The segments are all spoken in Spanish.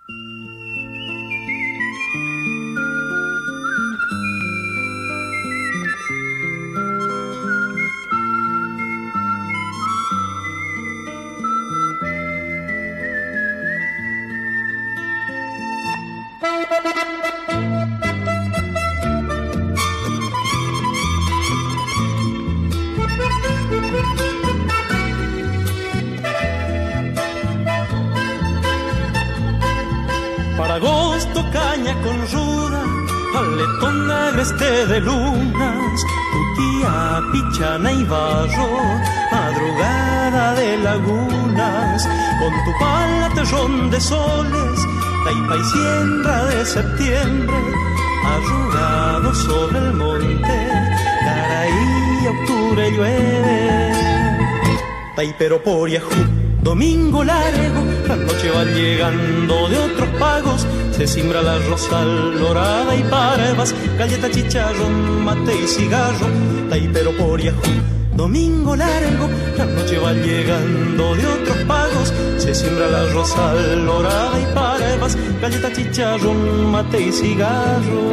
Para agosto caña con ruda, paletón agreste de lunas, tutía, pichana y barro, madrugada de lagunas, con tu pala terrón de soles, taipa y siembra de septiembre, arrugado sobre el monte, Caraí, octubre llueve, taipero por Yajú. Domingo largo, la noche va llegando de otros pagos, se simbra la rosal dorada y parvas, galleta, chicharrón, mate y cigarro, taipero por Yajú. Domingo largo, la noche va llegando de otros pagos, se siembra la rosal dorada y parvas, galleta, chicharrón, mate y cigarro.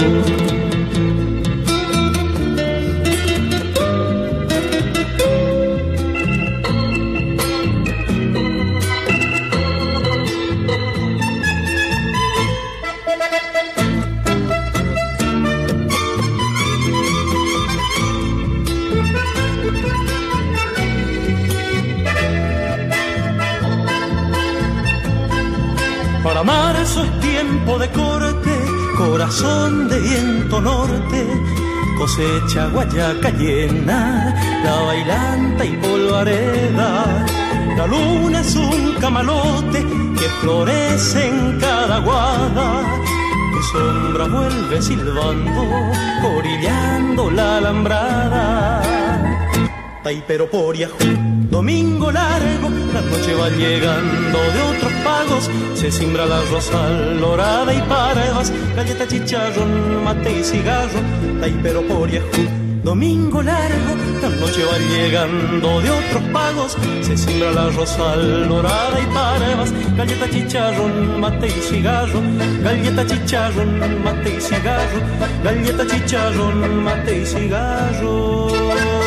Para marzo es tiempo de corte, corazón de viento norte, cosecha guayaca llena, la bailanta y polvareda. La luna es un camalote que florece en cada guada, tu sombra vuelve silbando, orillando la alambrada. Taipero por Yajú. Domingo largo, la noche va llegando de otros pagos, se simbra la rosal dorada y parvas, galleta, chicharrón, mate y cigarro, taipero por Yajú. Domingo largo, la noche va llegando de otros pagos, se simbra la rosal dorada y parvas, galleta, chicharrón, mate y cigarro, galleta, chicharrón, mate y cigarro, galleta, chicharrón, mate y cigarro.